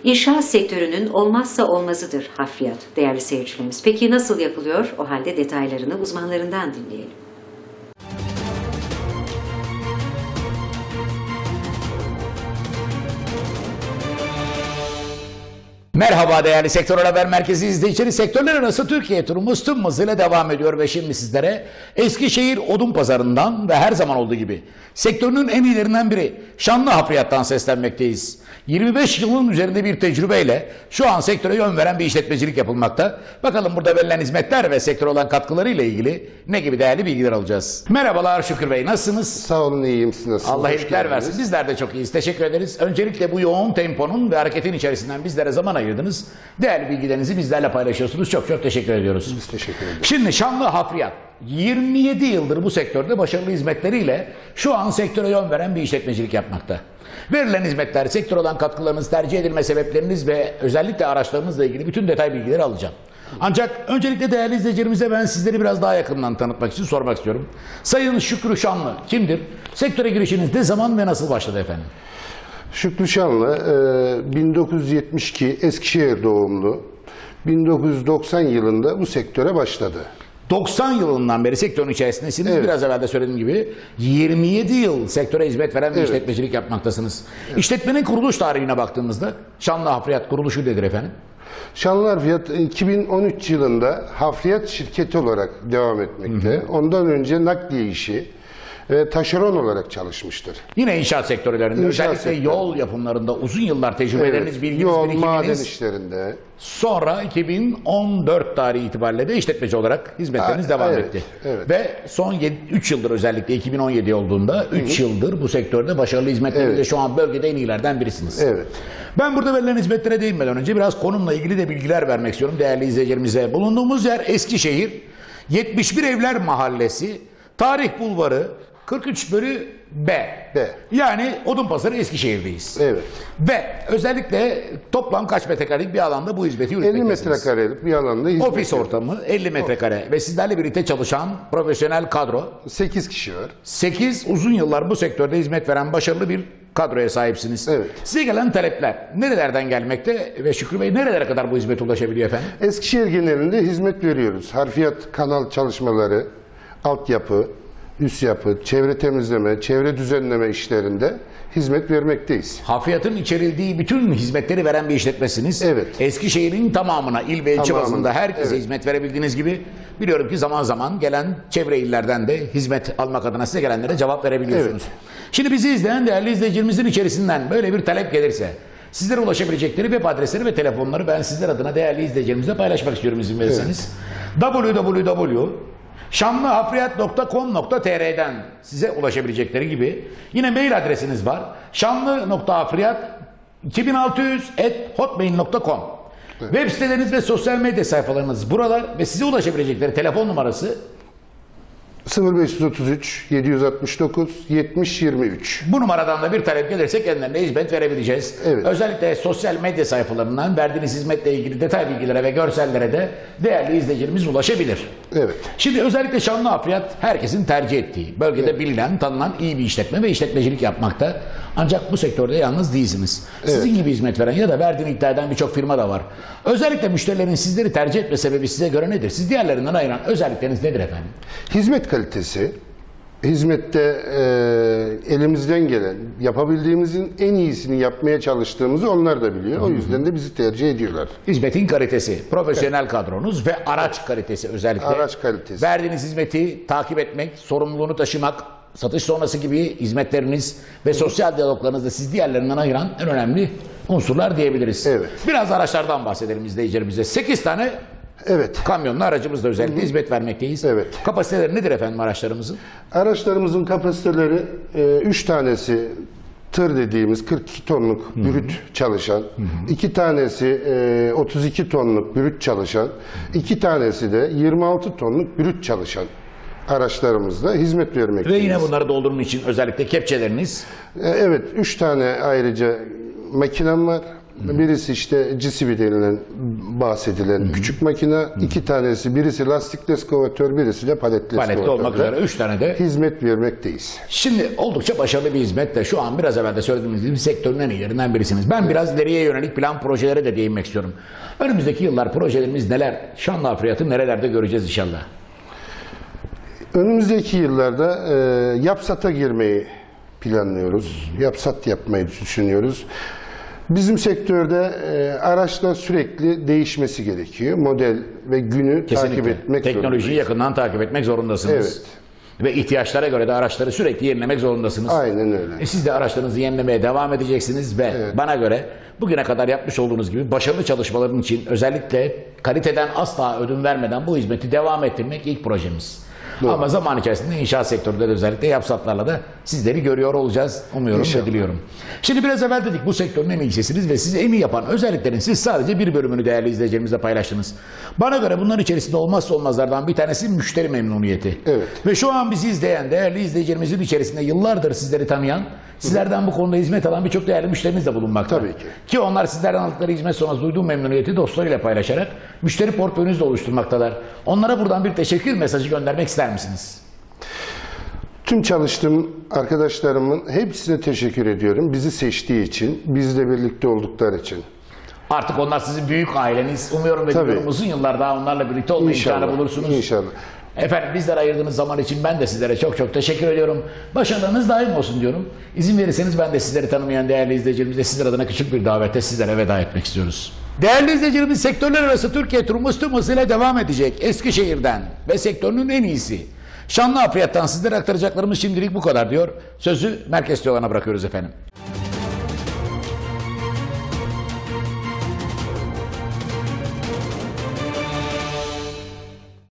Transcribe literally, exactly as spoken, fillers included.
İnşaat sektörünün olmazsa olmazıdır hafriyat değerli seyircilerimiz. Peki nasıl yapılıyor? O halde detaylarını uzmanlarından dinleyelim. Merhaba değerli Sektör Haber Merkezi izleyicileri. Sektörler arası Türkiye turumuz tüm hızıyla devam ediyor ve şimdi sizlere Eskişehir Odun Pazarı'ndan ve her zaman olduğu gibi sektörünün en iyilerinden biri Şanlı Hafriyat'tan seslenmekteyiz. yirmi beş yılın üzerinde bir tecrübeyle şu an sektöre yön veren bir işletmecilik yapılmakta. Bakalım burada verilen hizmetler ve sektöre olan katkıları ile ilgili ne gibi değerli bilgiler alacağız. Merhabalar Şükür Bey, nasılsınız? Sağ olun, iyiyim. Siz nasılsınız? Allah iyilikler versin. Bizler de çok iyiyiz. Teşekkür ederiz. Öncelikle bu yoğun temponun ve hareketin içerisinden bizlere zaman ayırdınız. Değerli bilgilerinizi bizlerle paylaşıyorsunuz. Çok çok teşekkür ediyoruz. Biz teşekkür ederiz. Şimdi Şanlı Hafriyat yirmi yedi yıldır bu sektörde başarılı hizmetleriyle şu an sektöre yön veren bir işletmecilik yapmakta. Verilen hizmetler, sektör olan katkılarınız, tercih edilme sebepleriniz ve özellikle araçlarınızla ilgili bütün detay bilgileri alacağım. Ancak öncelikle değerli izleyicilerimize ben sizleri biraz daha yakından tanıtmak için sormak istiyorum. Sayın Şükrü Şanlı kimdir? Sektöre girişiniz ne zaman ve nasıl başladı efendim? Şükrü Şanlı bin dokuz yüz yetmiş iki Eskişehir doğumlu. bin dokuz yüz doksan yılında bu sektöre başladı. doksan yılından beri sektörün içerisindesiniz. Evet. Biraz evvel de söylediğim gibi yirmi yedi yıl sektöre hizmet veren bir evet. işletmecilik yapmaktasınız. Evet. İşletmenin kuruluş tarihine baktığımızda Şanlı Hafriyat kuruluşu nedir efendim? Şanlı Hafriyat iki bin on üç yılında hafriyat şirketi olarak devam etmekte. Hı hı. Ondan önce nakliye işi ve taşeron olarak çalışmıştır. Yine inşaat sektörlerinde, inşaat özellikle sektörü. Yol yapımlarında uzun yıllar tecrübeleriniz, evet. bilginiz, yol, birikiminiz. Maden işlerinde. Sonra iki bin on dört tarihi itibariyle de işletmeci olarak hizmetleriniz ha, devam evet, etti. Evet. Ve son üç yıldır özellikle iki bin on yedi olduğunda üç yıldır bu sektörde başarılı hizmetlerinizle evet. şu an bölgede en iyilerden birisiniz. Evet. Ben burada verilen hizmetlere değinmeden önce biraz konumla ilgili de bilgiler vermek istiyorum değerli izleyicilerimize. Bulunduğumuz yer Eskişehir, yetmiş bir Evler Mahallesi, Tarih Bulvarı, kırk üç bölü B. B. Yani Odunpazarı Eskişehir'deyiz. Evet. Ve özellikle toplam kaç metrekarelik bir alanda bu hizmeti yürütmektesiniz? elli metrekarelik bir alanda hizmet. Ofis ortamı elli metrekare ve sizlerle birlikte çalışan profesyonel kadro. sekiz kişi var. sekiz uzun yıllar bu sektörde hizmet veren başarılı bir kadroya sahipsiniz. Evet. Size gelen talepler nerelerden gelmekte ve Şükrü Bey nerelere kadar bu hizmete ulaşabiliyor efendim? Eskişehir genelinde hizmet veriyoruz. Harfiyat kanal çalışmaları, altyapı, üst yapı, çevre temizleme, çevre düzenleme işlerinde hizmet vermekteyiz. Hafriyatın içerildiği bütün hizmetleri veren bir işletmesiniz. Evet. Eskişehir'in tamamına, il ve ilçe bazında herkese evet. hizmet verebildiğiniz gibi biliyorum ki zaman zaman gelen çevre illerden de hizmet almak adına size gelenlere cevap verebiliyorsunuz. Evet. Şimdi bizi izleyen değerli izleyicilerimizin içerisinden böyle bir talep gelirse sizlere ulaşabilecekleri web adresleri ve telefonları ben sizler adına değerli izleyicilerimizle paylaşmak istiyorum izin verirseniz. Evet. w w w nokta şanlıhafriyat nokta com nokta t r'den size ulaşabilecekleri gibi yine mail adresiniz var. şanlı nokta hafriyat iki bin altı yüz at hotmail nokta com. Evet. Web siteleriniz ve sosyal medya sayfalarınız buralar ve size ulaşabilecekleri telefon numarası sıfır beş otuz üç yedi yüz altmış dokuz yetmiş yirmi üç. Bu numaradan da bir talep gelirse kendilerine hizmet verebileceğiz. Evet. Özellikle sosyal medya sayfalarından verdiğiniz hizmetle ilgili detay bilgilere ve görsellere de değerli izleyicilerimiz ulaşabilir. Evet. Şimdi özellikle Şanlı Hafriyat herkesin tercih ettiği, bölgede evet. bilinen, tanınan iyi bir işletme ve işletmecilik yapmakta. Ancak bu sektörde yalnız değilsiniz. Sizin evet. gibi hizmet veren ya da verdiğini iddia eden birçok firma da var. Özellikle müşterilerin sizleri tercih etme sebebi size göre nedir? Siz diğerlerinden ayıran özellikleriniz nedir efendim? Hizmet kalitesi, hizmette e, elimizden gelen, yapabildiğimizin en iyisini yapmaya çalıştığımızı onlar da biliyor. O yüzden de bizi tercih ediyorlar. Hizmetin kalitesi, profesyonel kadronuz ve araç kalitesi özellikle. Araç kalitesi. Verdiğiniz hizmeti takip etmek, sorumluluğunu taşımak, satış sonrası gibi hizmetleriniz ve sosyal diyaloglarınızda siz diğerlerinden ayıran en önemli unsurlar diyebiliriz. Evet. Biraz araçlardan bahsedelim izleyicilerimize. sekiz tane Evet. kamyonlu aracımızla özellikle Hı -hı. hizmet vermekteyiz. Evet. Kapasiteleri nedir efendim araçlarımızın? Araçlarımızın kapasiteleri üç e, tanesi tır dediğimiz kırk iki tonluk Hı -hı. brüt çalışan, iki tanesi e, otuz iki tonluk brüt çalışan, iki tanesi de yirmi altı tonluk brüt çalışan araçlarımızla hizmet vermekteyiz. Ve yine bunları doldurmak için özellikle kepçeleriniz? E, evet, üç tane ayrıca makinem var. Birisi işte G C B denilen bahsedilen küçük makine. iki tanesi, birisi lastikli eskavatör, birisi de paletli Paletli eskavatör. olmak üzere üç tane de. Hizmet vermekteyiz. Şimdi oldukça başarılı bir hizmet de şu an biraz evvel de söylediğimiz gibi sektörün en iyilerinden birisiniz. Ben biraz ileriye yönelik plan projelere de değinmek istiyorum. Önümüzdeki yıllar projelerimiz neler? Şanlıurfa'yı nerelerde göreceğiz inşallah? Önümüzdeki yıllarda e, Yapsat'a girmeyi planlıyoruz. Yapsat yapmayı düşünüyoruz. Bizim sektörde e, araçlar sürekli değişmesi gerekiyor. Model ve günü Kesinlikle. takip etmek Teknolojiyi zorundayız. yakından takip etmek zorundasınız. Evet. Ve ihtiyaçlara göre de araçları sürekli yenilemek zorundasınız. Aynen öyle. E siz de araçlarınızı yenilemeye devam edeceksiniz ve bana göre bugüne kadar yapmış olduğunuz gibi başarılı çalışmaların için özellikle kaliteden asla ödün vermeden bu hizmeti devam ettirmek ilk projemiz. Doğru. Ama zaman içerisinde inşaat sektöründe de özellikle yapsatlarla da sizleri görüyor olacağız. Umuyorum İnşallah. ve diliyorum. Şimdi biraz evvel dedik bu sektörün en iyisisiniz ve sizi en iyi yapan özelliklerin siz sadece bir bölümünü değerli izleyicilerimizle paylaştınız. Bana göre bunların içerisinde olmazsa olmazlardan bir tanesi müşteri memnuniyeti. Evet. Ve şu an bizi izleyen değerli izleyicilerimizin içerisinde yıllardır sizleri tanıyan, sizlerden bu konuda hizmet alan birçok değerli müşteriniz de bulunmakta. Tabii ki. Ki onlar sizlerden aldıkları hizmet sonrası duyduğu memnuniyeti dostlarıyla paylaşarak müşteri portföyünüzü de oluşturmaktalar. Onlara buradan bir teşekkür mesajı göndermek ister misiniz? Tüm çalıştığım arkadaşlarımın hepsine teşekkür ediyorum. Bizi seçtiği için, bizle birlikte oldukları için. Artık onlar sizin büyük aileniz. Umuyorum ve Tabii. diliyorum uzun yıllar daha onlarla birlikte olma imkanı İnşallah. bulursunuz. İnşallah. Efendim bizlere ayırdığınız zaman için ben de sizlere çok çok teşekkür ediyorum. Başarılarınız daim olsun diyorum. İzin verirseniz ben de sizleri tanımayan değerli izleyicilerimizle sizler adına küçük bir davette sizlere veda etmek istiyoruz. Değerli izleyicilerimiz, sektörler arası Türkiye turumuz tüm hızıyla devam edecek. Eskişehir'den ve sektörünün en iyisi Şanlıurfa'dan sizlere aktaracaklarımız şimdilik bu kadar diyor. Sözü merkez olana bırakıyoruz efendim.